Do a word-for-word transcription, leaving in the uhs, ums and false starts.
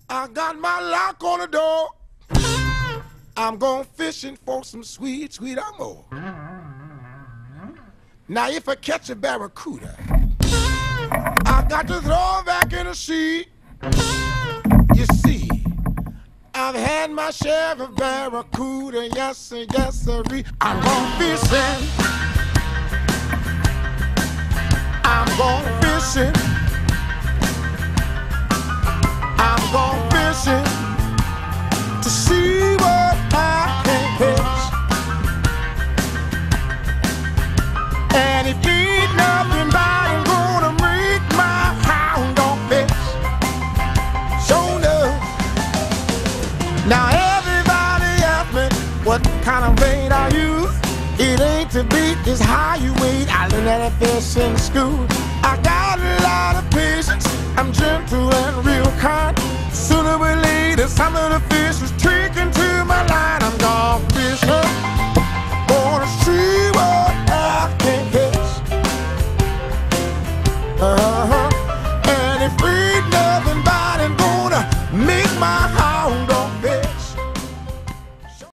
I got my lock on the door. I'm going fishing for some sweet, sweet amor. Now if I catch a barracuda, I got to throw him back in the sea. You see, I've had my share of barracuda, yes sir, yes sir. I'm going fishing. I'm going fishing. I'm going fishing to see what I can catch. And if ain't nothing but I'm gonna make my hound on fish. So no. Now everybody ask me what kind of bait I use. It ain't to beat, it's how you wait. I learned that fish in school. I got a lot of patience. I'm gentle and real kind. Sooner or later, some of the